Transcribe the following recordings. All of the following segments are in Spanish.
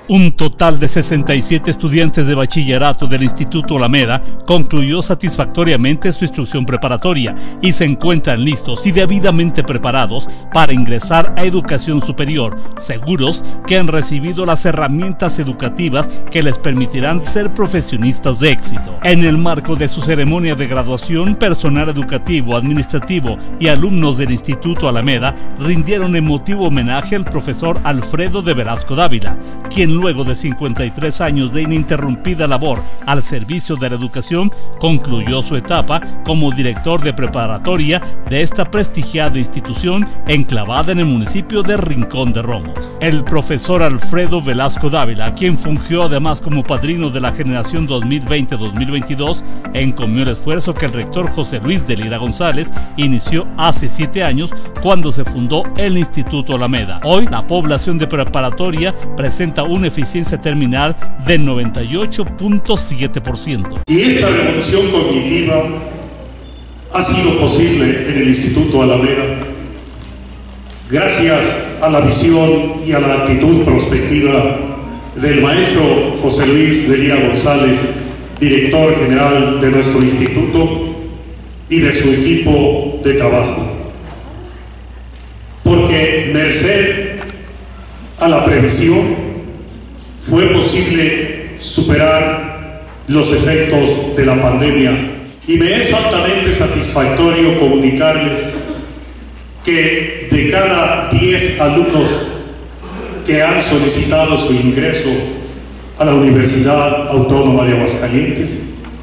Un total de 67 estudiantes de bachillerato del Instituto Alameda concluyó satisfactoriamente su instrucción preparatoria y se encuentran listos y debidamente preparados para ingresar a educación superior, seguros que han recibido las herramientas educativas que les permitirán ser profesionistas de éxito. En el marco de su ceremonia de graduación, personal educativo, administrativo y alumnos del Instituto Alameda rindieron emotivo homenaje al profesor Alfredo de Velasco Dávila, quien luego de 53 años de ininterrumpida labor al servicio de la educación, concluyó su etapa como director de preparatoria de esta prestigiada institución enclavada en el municipio de Rincón de Romos. El profesor Alfredo Velasco Dávila, quien fungió además como padrino de la generación 2020-2022, encomió el esfuerzo que el rector José Luis de Lira González inició hace 7 años cuando se fundó el Instituto Alameda. Hoy, la población de preparatoria presenta una eficiencia terminal del 98.7%. Y esta revolución cognitiva ha sido posible en el Instituto Alameda gracias a la visión y a la actitud prospectiva del maestro José Luis de Lira González, director general de nuestro instituto, y de su equipo de trabajo. Porque merced a la previsión fue posible superar los efectos de la pandemia, y me es altamente satisfactorio comunicarles que de cada 10 alumnos que han solicitado su ingreso a la Universidad Autónoma de Aguascalientes,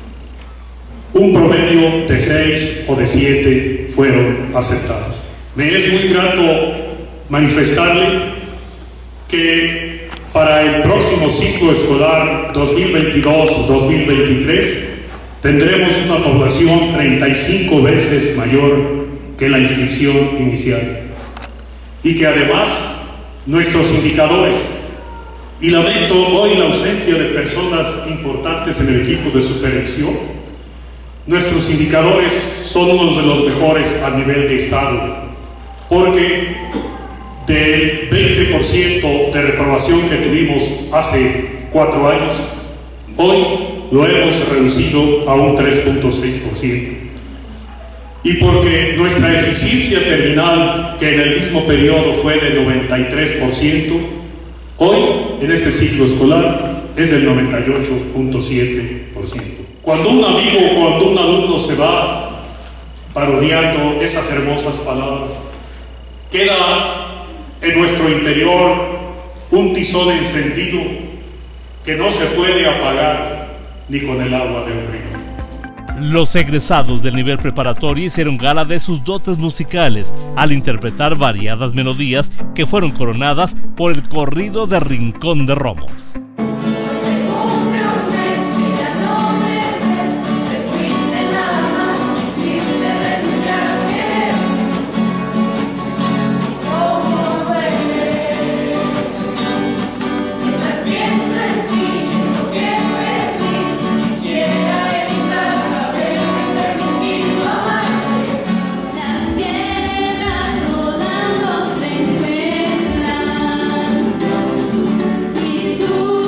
un promedio de 6 o de 7 fueron aceptados. Me es muy grato manifestarle que para el próximo ciclo escolar 2022-2023 tendremos una población 35 veces mayor que la inscripción inicial, y que además nuestros indicadores, y lamento hoy la ausencia de personas importantes en el equipo de supervisión, nuestros indicadores son unos de los mejores a nivel de estado, porque del 20% de reprobación que tuvimos hace 4 años, hoy lo hemos reducido a un 3.6%. Y porque nuestra eficiencia terminal, que en el mismo periodo fue de 93%, hoy, en este ciclo escolar, es del 98.7%. Cuando un amigo o cuando un alumno se va parodiando esas hermosas palabras, queda en nuestro interior un tizón encendido que no se puede apagar ni con el agua de un río. Los egresados del nivel preparatorio hicieron gala de sus dotes musicales al interpretar variadas melodías que fueron coronadas por el corrido de Rincón de Romos. Tú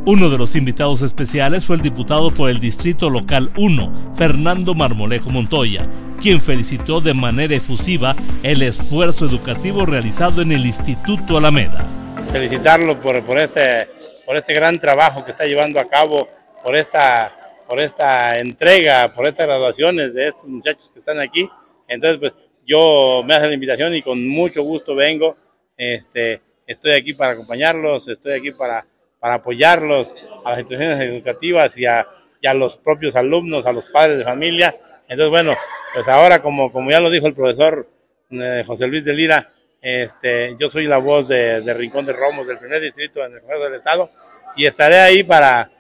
Uno de los invitados especiales fue el diputado por el Distrito Local 1, Fernando Marmolejo Montoya, quien felicitó de manera efusiva el esfuerzo educativo realizado en el Instituto Alameda. Felicitarlo por este gran trabajo que está llevando a cabo, por esta entrega, por estas graduaciones de estos muchachos que están aquí. Entonces, pues yo me hace la invitación y con mucho gusto vengo. Estoy aquí para acompañarlos, estoy aquí para apoyarlos a las instituciones educativas y a los propios alumnos, a los padres de familia. Entonces, bueno, pues ahora como ya lo dijo el profesor José Luis de Lira, yo soy la voz de Rincón de Romos, del primer distrito en el Congreso del Estado, y estaré ahí para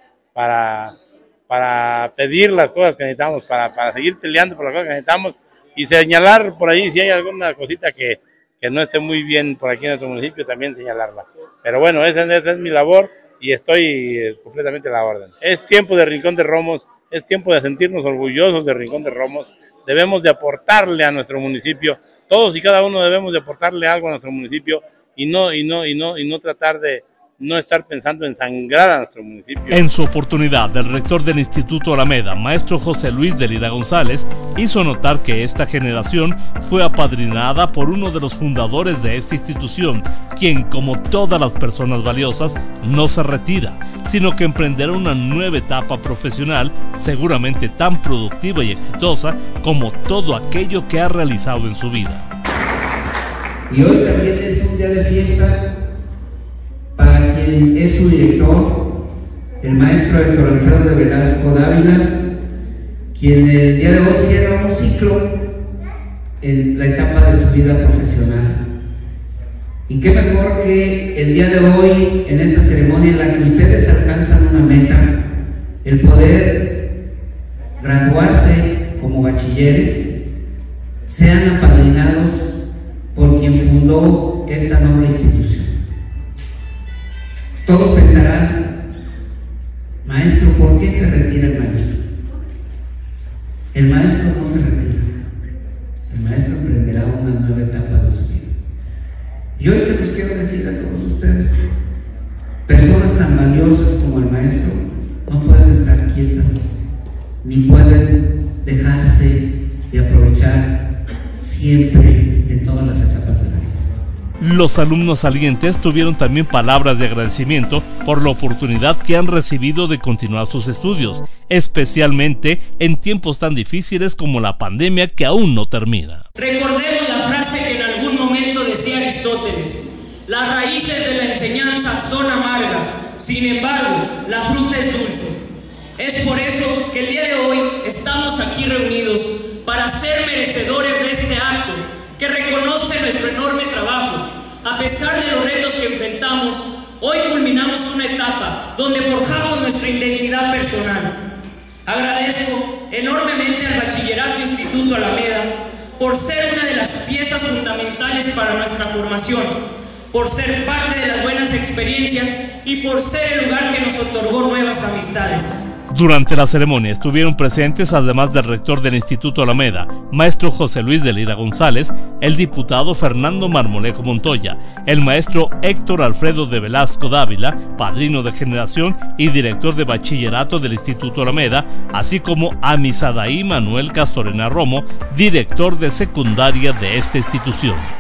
pedir las cosas que necesitamos, para seguir peleando por las cosas que necesitamos y señalar por ahí si hay alguna cosita que no esté muy bien por aquí en nuestro municipio, también señalarla. Pero bueno, esa es mi labor y estoy completamente a la orden. Es tiempo de Rincón de Romos, es tiempo de sentirnos orgullosos de Rincón de Romos. Debemos de aportarle a nuestro municipio, todos y cada uno debemos de aportarle algo a nuestro municipio y no tratar de no estar pensando en sangrar a nuestro municipio. En su oportunidad, el rector del Instituto Alameda, maestro José Luis de Lira González, hizo notar que esta generación fue apadrinada por uno de los fundadores de esta institución, quien, como todas las personas valiosas, no se retira, sino que emprenderá una nueva etapa profesional, seguramente tan productiva y exitosa como todo aquello que ha realizado en su vida. Y hoy también es un día de fiesta para quien es su director, el maestro Héctor Alfredo de Velasco Dávila, quien el día de hoy cierra un ciclo en la etapa de su vida profesional. Y qué mejor que el día de hoy, en esta ceremonia en la que ustedes alcanzan una meta, el poder graduarse como bachilleres, sean apadrinados por quien fundó esta noble institución. Todos pensarán, maestro, ¿por qué se retira el maestro? El maestro no se retira, el maestro emprenderá una nueva etapa de su vida. Y hoy se los quiero decir a todos ustedes, personas tan valiosas como el maestro no pueden estar quietas, ni pueden dejarse de aprovechar siempre en todas las etapas de la vida. Los alumnos salientes tuvieron también palabras de agradecimiento por la oportunidad que han recibido de continuar sus estudios, especialmente en tiempos tan difíciles como la pandemia que aún no termina. Recordemos la frase que en algún momento decía Aristóteles: las raíces de la enseñanza son amargas, sin embargo, la fruta es dulce. Es por eso que el día de hoy estamos aquí reunidos para ser merecedores de este acto que reconoce nuestro enorme trabajo. A pesar de los retos que enfrentamos, hoy culminamos una etapa donde forjamos nuestra identidad personal. Agradezco enormemente al Bachillerato Instituto Alameda por ser una de las piezas fundamentales para nuestra formación, por ser parte de las buenas experiencias y por ser el lugar que nos otorgó nuevas amistades. Durante la ceremonia estuvieron presentes, además del rector del Instituto Alameda, maestro José Luis de Lira González, el diputado Fernando Marmolejo Montoya, el maestro Héctor Alfredo de Velasco Dávila, padrino de generación y director de bachillerato del Instituto Alameda, así como Amisadaí Manuel Castorena Romo, director de secundaria de esta institución.